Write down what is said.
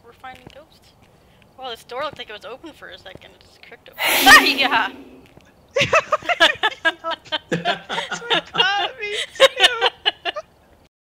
we're finding ghosts. Well, this door looked like it was open for a second. It's cricked open. Yeah!